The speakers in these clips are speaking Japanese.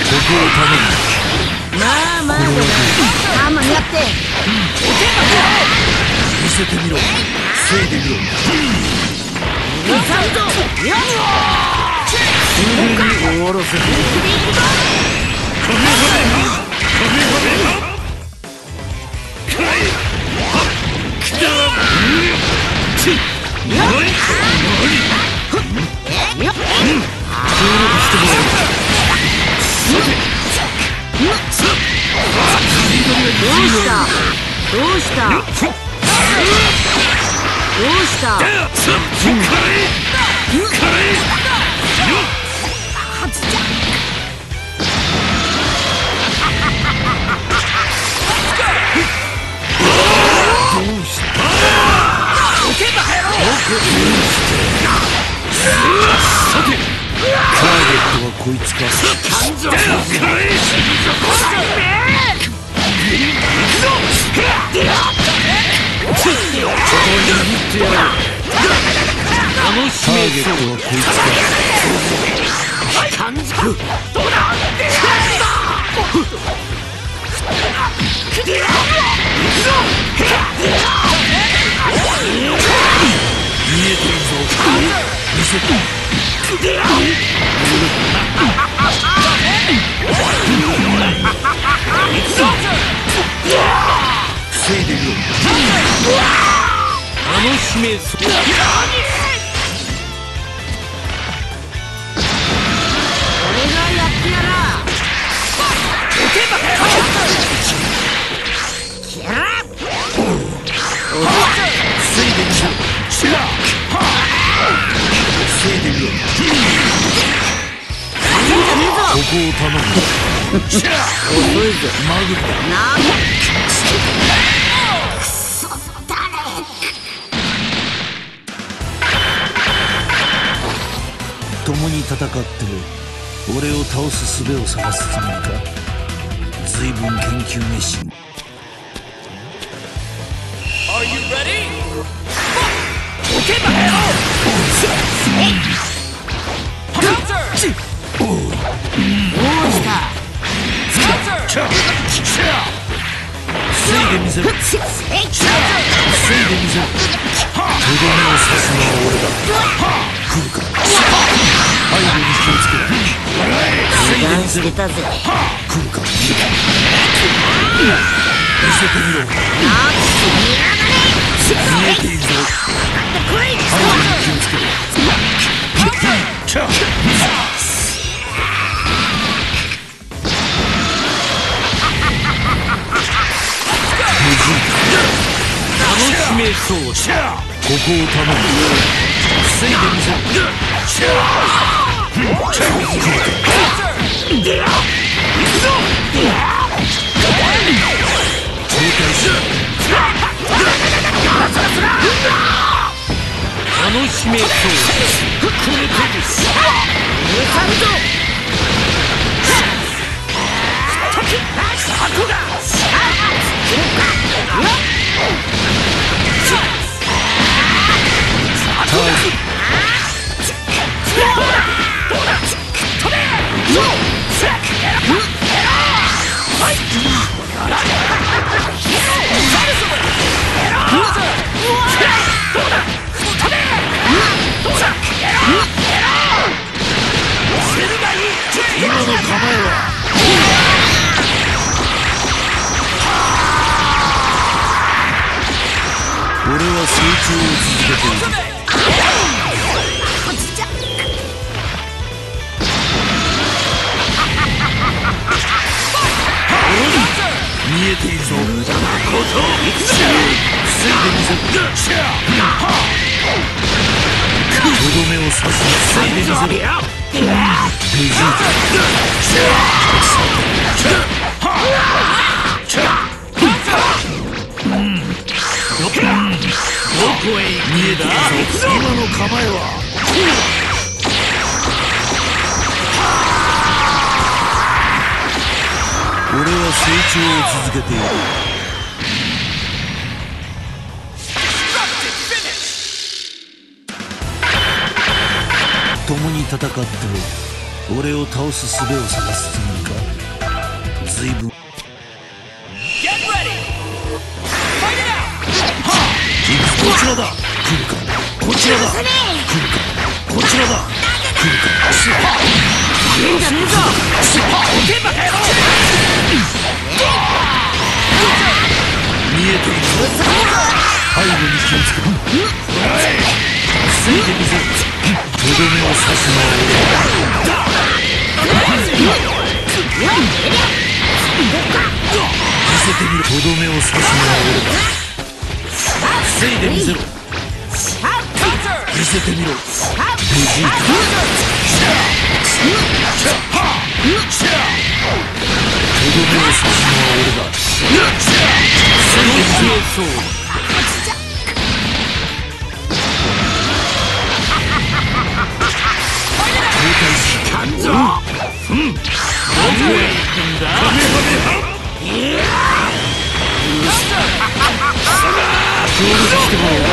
まあまああんまにやって見せてみろ。せいでみろ。すぐに終わらせる。 どうしたターゲットはこいつか。共に戦って俺を倒す術を探すつもりか。随分研究熱心。 Are you ready? 防いでみせる。防いでみせる。とどめを刺すのは俺だ。来るか。背後に気をつけろ。防いでみせる。来るか。見せてみろ。見えているぞ。背後に気をつけろ。楽しめそう。ここを頼む。防いでみせる。楽しめそう。これです今の構えは俺は成長を続けている。見えているぞ。防いでみせる。とどめを刺す。防いでみせる。どこへ見えているぞ。今の構えは俺は成長を続けている。共に戦って俺を倒す術を探すつもりか。随分 Get ready! Fight it out! こちらだ。来るか。こちらだ。来るか。こちらだ。来るか。 いいんじゃねえぞ。 見えている。背後に気をつけろ。防いでみせる。とどめを刺すのは俺だ。見せてみろ。とどめを刺すのは俺だ。防いでみせろ。見せてみろ。ベジータ。とどめを刺すのは俺だ。防いでみせろ。交代し勘ぞ。どこへ行くんだ。協力してもらおう。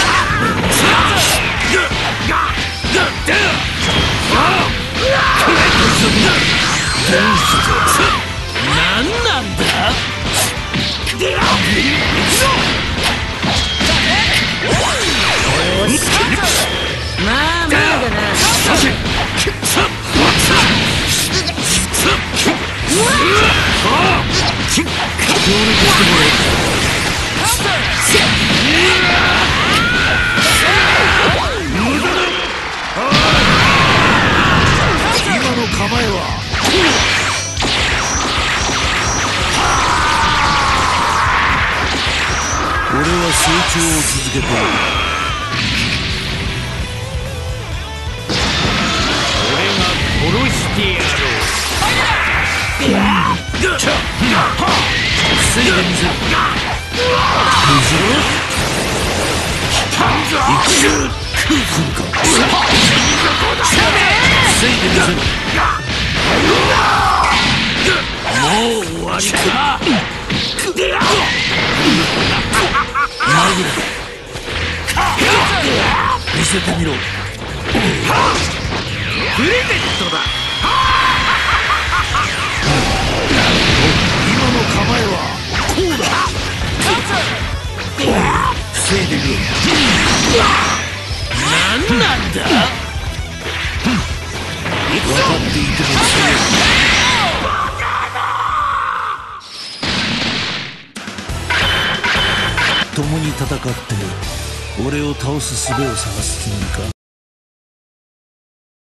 何なんだ。 まあまあだな。 協力してもらおう。今の構えは俺は成長を続けている。俺が殺してやろう。防いでみせる。行くぞ。来るか。防いでみせる。もう終わりか。見せてみろ。フレメットだ。今の構えはこうだ。防いでみろ。何なんだ。分かっていても強い。共に戦って俺を倒す術を探すつもりか。